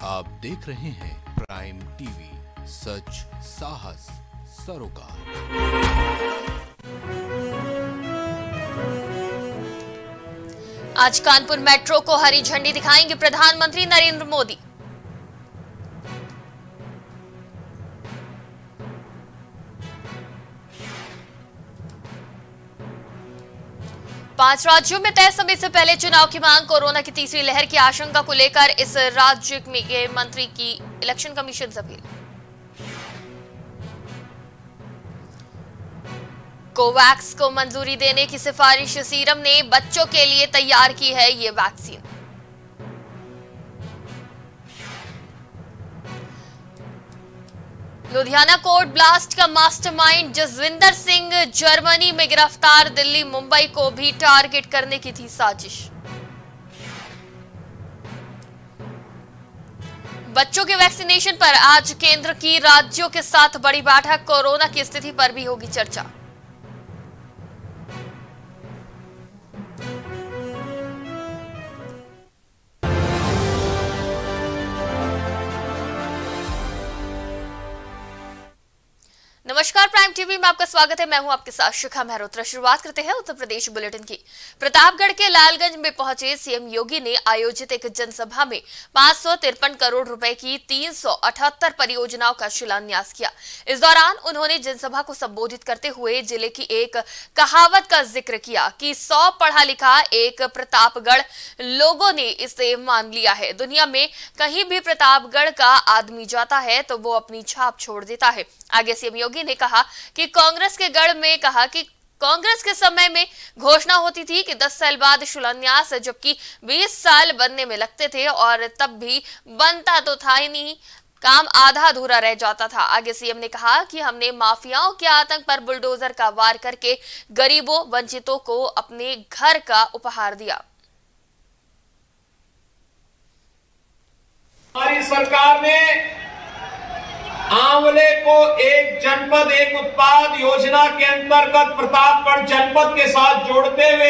आप देख रहे हैं प्राइम टीवी, सच साहस सरोकार। आज कानपुर मेट्रो को हरी झंडी दिखाएंगे प्रधानमंत्री नरेंद्र मोदी। पांच राज्यों में तय समय से पहले चुनाव की मांग। कोरोना की तीसरी लहर की आशंका को लेकर इस राज्य के मंत्री की इलेक्शन कमीशन से अपील। कोवैक्स को मंजूरी देने की सिफारिश। सीरम ने बच्चों के लिए तैयार की है ये वैक्सीन। लुधियाना कोर्ट ब्लास्ट का मास्टरमाइंड जसविंदर सिंह जर्मनी में गिरफ्तार। दिल्ली मुंबई को भी टारगेट करने की थी साजिश। बच्चों के वैक्सीनेशन पर आज केंद्र की राज्यों के साथ बड़ी बैठक। कोरोना की स्थिति पर भी होगी चर्चा। नमस्कार, प्राइम टीवी में आपका स्वागत है। मैं हूं आपके साथ शिखा मेहरोत्रा। शुरुआत करते हैं उत्तर प्रदेश बुलेटिन की। प्रतापगढ़ के लालगंज में पहुंचे सीएम योगी ने आयोजित एक जनसभा में 553 करोड़ रुपए की 378 परियोजनाओं का शिलान्यास किया। इस दौरान उन्होंने जनसभा को संबोधित करते हुए जिले की एक कहावत का जिक्र किया कि 100 पढ़ा लिखा एक प्रतापगढ़ लोगों ने इसे मान लिया है। दुनिया में कहीं भी प्रतापगढ़ का आदमी जाता है तो वो अपनी छाप छोड़ देता है। आगे सीएम योगी ने कहा कि कांग्रेस के गढ़ में कांग्रेस के समय में घोषणा होती थी कि 10 साल बाद शिलान्यास, जबकि 20 साल बनने में लगते थे और तब भी बनता तो था ही नहीं, काम आधा अधूरा रह जाता था। आगे सीएम ने कहा कि हमने माफियाओं के आतंक पर बुलडोजर का वार करके गरीबों वंचितों को अपने घर का उपहार दिया। हमारी सरकार ने आंवले को एक जनपद एक उत्पाद योजना के अंतर्गत प्रतापगढ़ जनपद के साथ जोड़ते हुए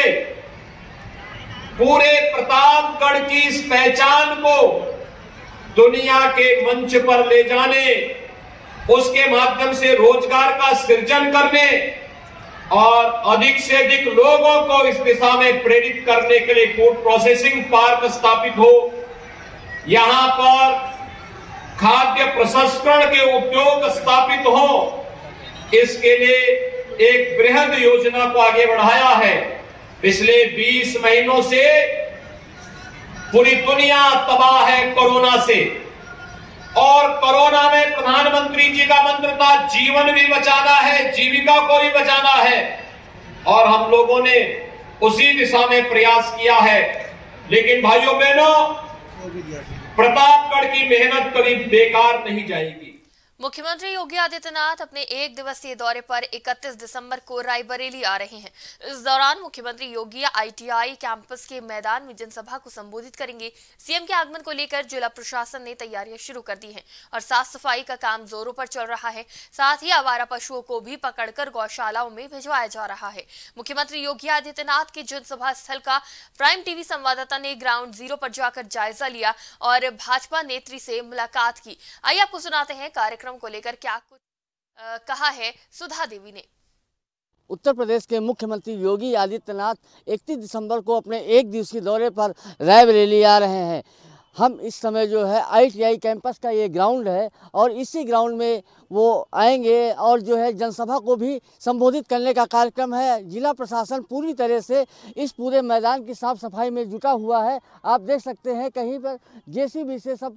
पूरे प्रतापगढ़ की इस पहचान को दुनिया के मंच पर ले जाने, उसके माध्यम से रोजगार का सृजन करने और अधिक से अधिक लोगों को इस दिशा में प्रेरित करने के लिए फूड प्रोसेसिंग पार्क स्थापित हो, यहां पर खाद्य प्रसंस्करण के उद्योग स्थापित हो, इसके लिए एक बृहद योजना को आगे बढ़ाया है। पिछले 20 महीनों से पूरी दुनिया तबाह है कोरोना से, और कोरोना में प्रधानमंत्री जी का मंत्र था जीवन भी बचाना है, जीविका को भी बचाना है, और हम लोगों ने उसी दिशा में प्रयास किया है। लेकिन भाइयों बहनों, प्रतापगढ़ की मेहनत कभी बेकार नहीं जाएगी। मुख्यमंत्री योगी आदित्यनाथ अपने एक दिवसीय दौरे पर 31 दिसंबर को रायबरेली आ रहे हैं। इस दौरान मुख्यमंत्री योगी आईटीआई कैंपस के मैदान में जनसभा को संबोधित करेंगे। सीएम के आगमन को लेकर जिला प्रशासन ने तैयारियां शुरू कर दी हैं और साफ सफाई का काम जोरों पर चल रहा है। साथ ही आवारा पशुओं को भी पकड़कर गौशालाओं में भिजवाया जा रहा है। मुख्यमंत्री योगी आदित्यनाथ के जनसभा स्थल का प्राइम टीवी संवाददाता ने ग्राउंड जीरो पर जाकर जायजा लिया और भाजपा नेत्री से मुलाकात की। आइए आपको सुनाते हैं कार्यक्रम को लेकर क्या कुछ कहा है सुधा देवी ने। उत्तर प्रदेश के मुख्यमंत्री योगी आदित्यनाथ 31 दिसंबर को अपने एक दिवसीय दौरे पर रायबरेली आ रहे हैं। हम इस समय जो है आईटीआई कैंपस का ये ग्राउंड है और इसी ग्राउंड में वो आएंगे और जो है जनसभा को भी संबोधित करने का कार्यक्रम है। जिला प्रशासन पूरी तरह से इस पूरे मैदान की साफ सफाई में जुटा हुआ है। आप देख सकते हैं कहीं पर जेसीबी से सब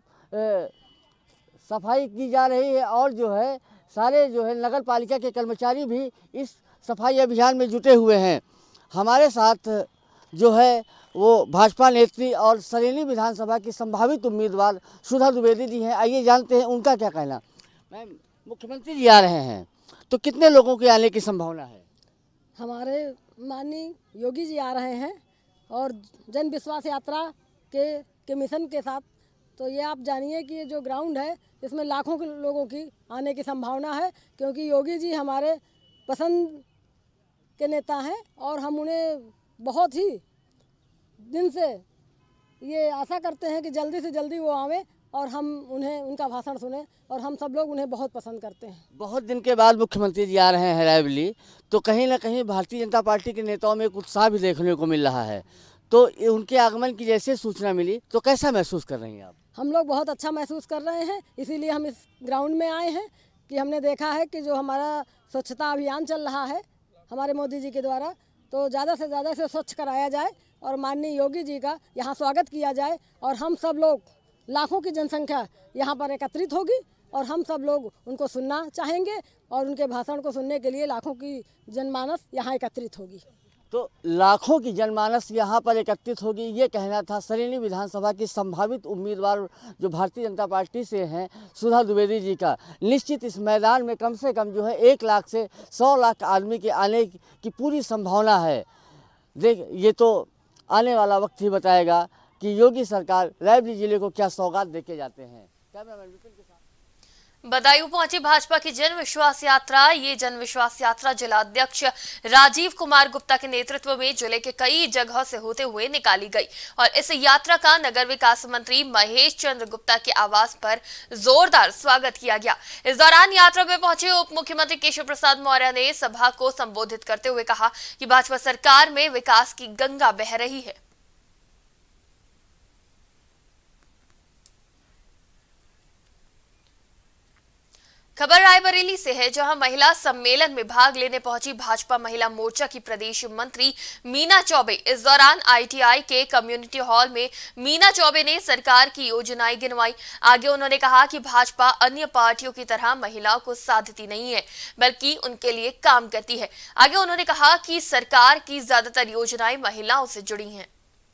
सफाई की जा रही है और जो है सारे जो है नगर पालिका के कर्मचारी भी इस सफाई अभियान में जुटे हुए हैं। हमारे साथ जो है वो भाजपा नेत्री और सरेली विधानसभा की संभावित उम्मीदवार सुधा द्विवेदी जी हैं। आइए जानते हैं उनका क्या कहना। मैम, मुख्यमंत्री जी आ रहे हैं तो कितने लोगों के आने की संभावना है? हमारे माननीय योगी जी आ रहे हैं और जन विश्वास यात्रा के मिशन के साथ, तो ये आप जानिए कि ये जो ग्राउंड है इसमें लाखों के लोगों की आने की संभावना है, क्योंकि योगी जी हमारे पसंद के नेता हैं और हम उन्हें बहुत ही दिन से ये आशा करते हैं कि जल्दी से जल्दी वो आवें और हम उन्हें उनका भाषण सुने और हम सब लोग उन्हें बहुत पसंद करते हैं। बहुत दिन के बाद मुख्यमंत्री जी आ रहे हैं रायबरेली, तो कहीं ना कहीं भारतीय जनता पार्टी के नेताओं में एक उत्साह भी देखने को मिल रहा है, तो उनके आगमन की जैसे सूचना मिली तो कैसा महसूस कर रही हैं आप? हम लोग बहुत अच्छा महसूस कर रहे हैं, इसीलिए हम इस ग्राउंड में आए हैं कि हमने देखा है कि जो हमारा स्वच्छता अभियान चल रहा है हमारे मोदी जी के द्वारा, तो ज़्यादा से ज़्यादा इसे स्वच्छ कराया जाए और माननीय योगी जी का यहाँ स्वागत किया जाए और हम सब लोग लाखों की जनसंख्या यहाँ पर एकत्रित होगी और हम सब लोग उनको सुनना चाहेंगे और उनके भाषण को सुनने के लिए लाखों की जनमानस यहाँ एकत्रित होगी। तो लाखों की जनमानस यहाँ पर एकत्रित होगी, ये कहना था सरेली विधानसभा की संभावित उम्मीदवार जो भारतीय जनता पार्टी से हैं सुधा द्विवेदी जी का। निश्चित इस मैदान में कम से कम जो है 1 लाख से 100 लाख आदमी के आने की पूरी संभावना है। ये तो आने वाला वक्त ही बताएगा कि योगी सरकार रायबरेली जिले को क्या सौगात देके जाते हैं। कैमरामैन विपिन के साथ बदायूं पहुंची भाजपा की जन विश्वास यात्रा। ये जन विश्वास यात्रा जिलाध्यक्ष राजीव कुमार गुप्ता के नेतृत्व में जिले के कई जगहों से होते हुए निकाली गई और इस यात्रा का नगर विकास मंत्री महेश चंद्र गुप्ता के आवास पर जोरदार स्वागत किया गया। इस दौरान यात्रा में पहुंचे उप मुख्यमंत्री केशव प्रसाद मौर्य ने सभा को संबोधित करते हुए कहा कि भाजपा सरकार में विकास की गंगा बह रही है। खबर रायबरेली से है, जहां महिला सम्मेलन में भाग लेने पहुंची भाजपा महिला मोर्चा की प्रदेश मंत्री मीना चौबे। इस दौरान आईटीआई के कम्युनिटी हॉल में मीना चौबे ने सरकार की योजनाएं गिनवाई। आगे उन्होंने कहा कि भाजपा अन्य पार्टियों की तरह महिलाओं को साधती नहीं है, बल्कि उनके लिए काम करती है। आगे उन्होंने कहा कि सरकार की ज्यादातर योजनाएं महिलाओं से जुड़ी हैं।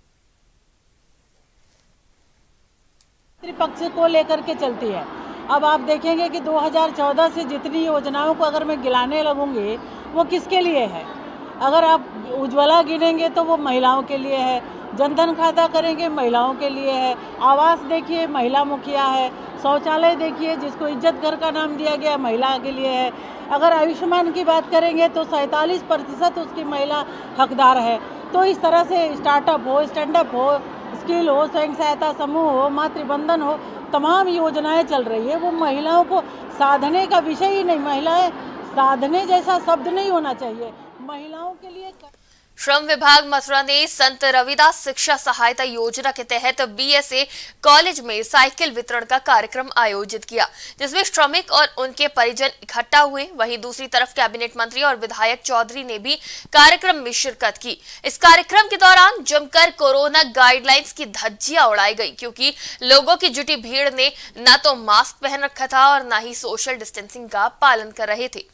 पक्ष को लेकर के चलती है। अब आप देखेंगे कि 2014 से जितनी योजनाओं को अगर मैं गिनाने लगूंगी वो किसके लिए है। अगर आप उज्ज्वला गिनेंगे तो वो महिलाओं के लिए है, जनधन खाता करेंगे महिलाओं के लिए है, आवास देखिए महिला मुखिया है, शौचालय देखिए जिसको इज्जत घर का नाम दिया गया महिला के लिए है। अगर आयुष्मान की बात करेंगे तो 47% उसकी महिला हकदार है। तो इस तरह से स्टार्टअप हो, स्टैंडअप हो, स्किल हो, स्वयं सहायता समूह हो, मातृबंधन हो, तमाम योजनाएं चल रही है। वो महिलाओं को साधने का विषय ही नहीं, महिलाएं साधने जैसा शब्द नहीं होना चाहिए, महिलाओं के लिए। श्रम विभाग मथुरा ने संत रविदास शिक्षा सहायता योजना के तहत बीएसए कॉलेज में साइकिल वितरण का कार्यक्रम आयोजित किया, जिसमें श्रमिक और उनके परिजन इकट्ठा हुए। वहीं दूसरी तरफ कैबिनेट मंत्री और विधायक चौधरी ने भी कार्यक्रम में शिरकत की। इस कार्यक्रम के दौरान जमकर कोरोना गाइडलाइंस की धज्जियां उड़ाई गई, क्योंकि लोगों की जुटी भीड़ ने न तो मास्क पहन रखा था और न ही सोशल डिस्टेंसिंग का पालन कर रहे थे।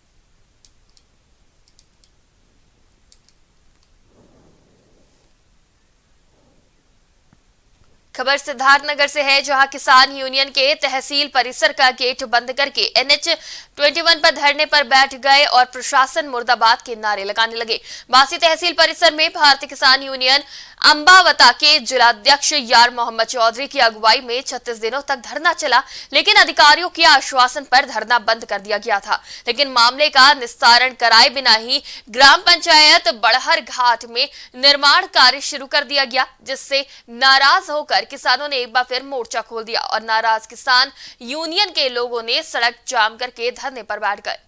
खबर सिद्धार्थनगर से है, जहां किसान यूनियन के तहसील परिसर का गेट बंद करके NH-21 पर धरने पर बैठ गए और प्रशासन मुर्दाबाद के नारे लगाने लगे। बासी तहसील परिसर में भारतीय किसान यूनियन अंबावता के जिलाध्यक्ष यार मोहम्मद चौधरी की अगुवाई में 36 दिनों तक धरना चला, लेकिन अधिकारियों के आश्वासन पर धरना बंद कर दिया गया था। लेकिन मामले का निस्तारण कराए बिना ही ग्राम पंचायत बड़हर घाट में निर्माण कार्य शुरू कर दिया गया, जिससे नाराज होकर किसानों ने एक बार फिर मोर्चा खोल दिया और नाराज किसान यूनियन के लोगों ने सड़क जाम करके धरने पर बैठ गए।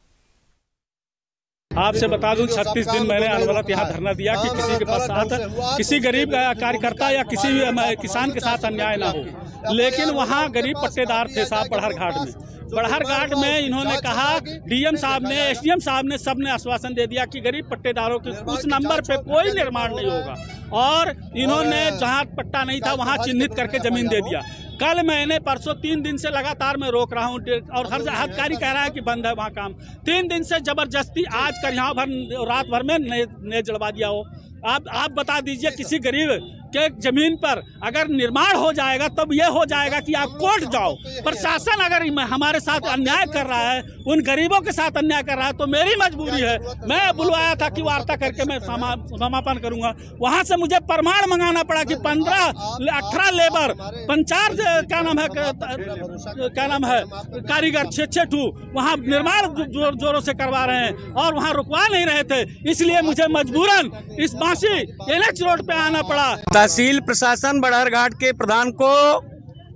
आपसे बता दूं, 36 दिन मैंने अनवरत यहाँ धरना दिया कि किसी के साथ, किसी गरीब कार्यकर्ता या किसी भी किसान के साथ अन्याय ना हो। लेकिन वहाँ गरीब पट्टेदार थे साहब बड़हर घाट में। बड़हर घाट में इन्होंने कहा, डीएम साहब ने, एसडीएम साहब ने, सबने आश्वासन दे दिया कि गरीब पट्टेदारों के उस नंबर पे कोई निर्माण नहीं होगा। और इन्होंने जहाँ पट्टा नहीं था वहाँ चिन्हित करके जमीन दे दिया। कल मैंने परसों 3 दिन से लगातार मैं रोक रहा हूँ और हर अधिकारी कह रहा है कि बंद है वहाँ काम। 3 दिन से जबरदस्ती आज कर यहाँ भर रात भर में ने जलवा दिया हो। आप बता दीजिए, किसी गरीब के जमीन पर अगर निर्माण हो जाएगा तब यह हो जाएगा कि आप कोर्ट जाओ। प्रशासन अगर हमारे साथ अन्याय कर रहा है, उन गरीबों के साथ अन्याय कर रहा है, तो मेरी मजबूरी है। मैं बुलवाया था कि वार्ता करके मैं समापन करूंगा। वहां से मुझे प्रमाण मंगाना पड़ा कि 18 लेबर, 5 क्या नाम है कारीगर 6 वहाँ निर्माण जोरों से करवा रहे हैं और वहाँ रुकवा नहीं रहे थे। इसलिए मुझे मजबूरन इस बासी NH रोड पे आना पड़ा। तहसील प्रशासन बड़हर घाट के प्रधान को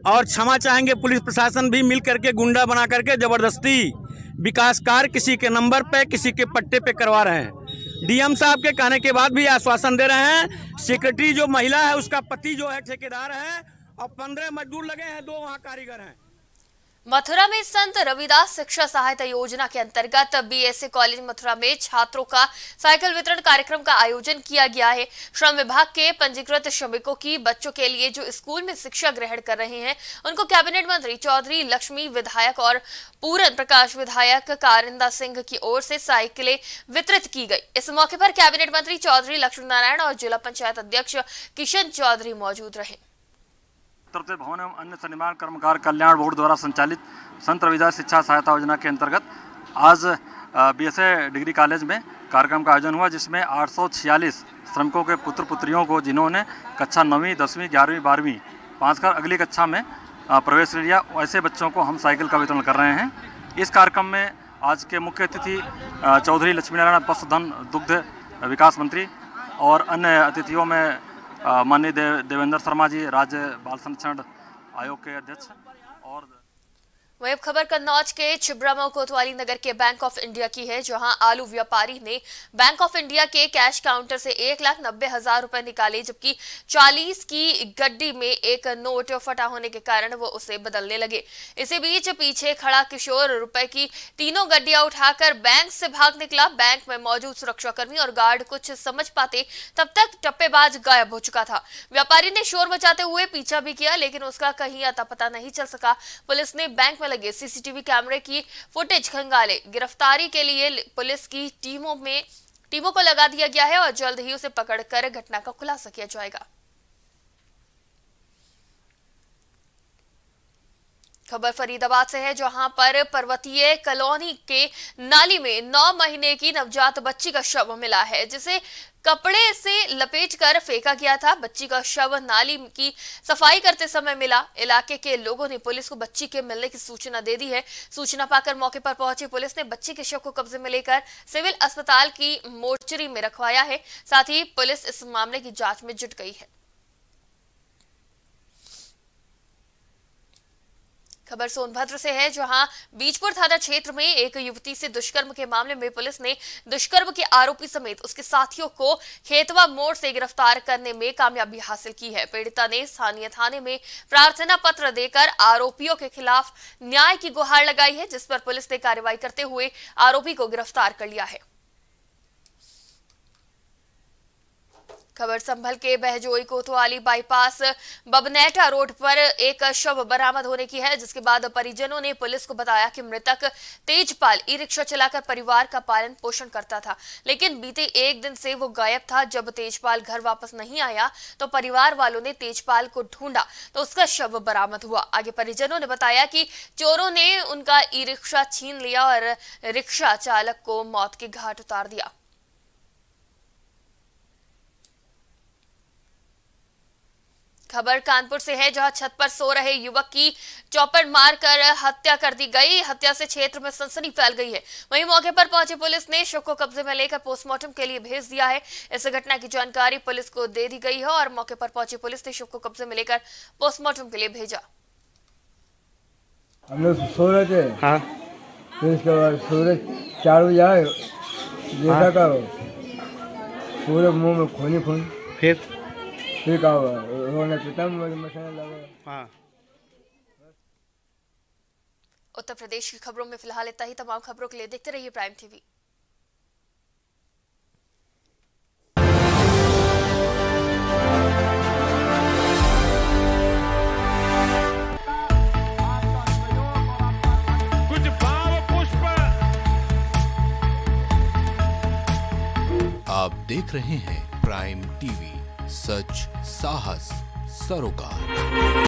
और क्षमा चाहेंगे पुलिस प्रशासन भी मिल करके गुंडा बना करके जबरदस्ती विकास कार्य किसी के नंबर पे किसी के पट्टे पे करवा रहे हैं। डीएम साहब के कहने के बाद भी आश्वासन दे रहे हैं। सेक्रेटरी जो महिला है उसका पति जो है ठेकेदार है और 15 मजदूर लगे हैं, 2 वहाँ कारीगर हैं। मथुरा में संत रविदास शिक्षा सहायता योजना के अंतर्गत बीएसए कॉलेज मथुरा में छात्रों का साइकिल वितरण कार्यक्रम का आयोजन किया गया है। श्रम विभाग के पंजीकृत श्रमिकों की बच्चों के लिए जो स्कूल में शिक्षा ग्रहण कर रहे हैं उनको कैबिनेट मंत्री चौधरी लक्ष्मी विधायक और पूरन प्रकाश विधायक कारिंदा सिंह की ओर से साइकिलें वितरित की गई। इस मौके पर कैबिनेट मंत्री चौधरी लक्ष्मी नारायण और जिला पंचायत अध्यक्ष किशन चौधरी मौजूद रहे। उत्तर प्रदेश भवन एवं अन्य निर्माण कर्मकार कल्याण बोर्ड द्वारा संचालित संत रविदास शिक्षा सहायता योजना के अंतर्गत आज बीएसए डिग्री कॉलेज में कार्यक्रम का आयोजन हुआ, जिसमें 846 श्रमिकों के पुत्र पुत्रियों को जिन्होंने कक्षा 9वीं 10वीं 11वीं 12वीं पास कर अगली कक्षा में प्रवेश लिया, ऐसे बच्चों को हम साइकिल का वितरण कर रहे हैं। इस कार्यक्रम में आज के मुख्य अतिथि चौधरी लक्ष्मीनारायण पशुधन दुग्ध विकास मंत्री और अन्य अतिथियों में माननीय देवेंद्र शर्मा जी, राज्य बाल संरक्षण आयोग के अध्यक्ष। और वही अब खबर कन्नौज के छिबरामऊ कोतवाली नगर के बैंक ऑफ इंडिया की है, जहां आलू व्यापारी ने बैंक ऑफ इंडिया के कैश काउंटर से 1,90,000 रुपए निकाले, जबकि 40 की गड्डी में एक नोट फटा होने के कारण वो उसे बदलने लगे। इसी बीच पीछे खड़ा किशोर रुपए की तीनों गड्डियां उठाकर बैंक से भाग निकला। बैंक में मौजूद सुरक्षाकर्मी और गार्ड कुछ समझ पाते तब तक टप्पेबाज गायब हो चुका था। व्यापारी ने शोर मचाते हुए पीछा भी किया, लेकिन उसका कहीं अता पता नहीं चल सका। पुलिस ने बैंक में लगे सीसीटीवी कैमरे की फुटेज खंगाले। गिरफ्तारी के लिए पुलिस की टीमों को लगा दिया गया है और जल्द ही उसे पकड़कर घटना का खुलासा किया जाएगा। खबर फरीदाबाद से है, जहां पर पर्वतीय कॉलोनी के नाली में 9 महीने की नवजात बच्ची का शव मिला है, जिसे कपड़े से लपेटकर फेंका गया था। बच्ची का शव नाली की सफाई करते समय मिला। इलाके के लोगों ने पुलिस को बच्ची के मिलने की सूचना दे दी है। सूचना पाकर मौके पर पहुंची पुलिस ने बच्ची के शव को कब्जे में लेकर सिविल अस्पताल की मोर्चरी में रखवाया है। साथ ही पुलिस इस मामले की जांच में जुट गई है। खबर सोनभद्र से है, जहां बीजपुर थाना क्षेत्र में एक युवती से दुष्कर्म के मामले में पुलिस ने दुष्कर्म के आरोपी समेत उसके साथियों को खेतवा मोड़ से गिरफ्तार करने में कामयाबी हासिल की है। पीड़िता ने स्थानीय थाने में प्रार्थना पत्र देकर आरोपियों के खिलाफ न्याय की गुहार लगाई है, जिस पर पुलिस ने कार्रवाई करते हुए आरोपी को गिरफ्तार कर लिया है। खबर संभल के बहजोई कोतवाली बाईपास बबनेटा रोड पर एक शव बरामद होने की है, जिसके बाद परिजनों ने पुलिस को बताया कि मृतक तेजपाल ई रिक्शा चलाकर परिवार का पालन पोषण करता था, लेकिन बीते 1 दिन से वो गायब था। जब तेजपाल घर वापस नहीं आया तो परिवार वालों ने तेजपाल को ढूंढा तो उसका शव बरामद हुआ। आगे परिजनों ने बताया कि चोरों ने उनका ई रिक्शा छीन लिया और रिक्शा चालक को मौत के घाट उतार दिया। खबर कानपुर से है, जहां छत पर सो रहे युवक की चौपड़ मारकर हत्या कर दी गई। हत्या से क्षेत्र में सनसनी फैल गई है। वहीं मौके पर पहुंची पुलिस ने शव को कब्जे में लेकर पोस्टमार्टम के लिए भेज दिया है। इस घटना की जानकारी पुलिस को दे दी गई है और मौके पर पहुंची पुलिस ने शव को कब्जे में लेकर पोस्टमार्टम के लिए भेजा। हम लोग सो रहे थे, हाँ, फिर इसके बाद सूरज 4 बजे आए, देखा का पूरे मुंह में खून, फिर क्या हुआ, उन्होंने मसाला लगा। हाँ। उत्तर प्रदेश की खबरों में फिलहाल इतना ही। तमाम खबरों के लिए देखते रहिए प्राइम टीवी। कुछ भाव पुष्प। आप देख रहे हैं प्राइम टीवी, सच साहस सरोकार।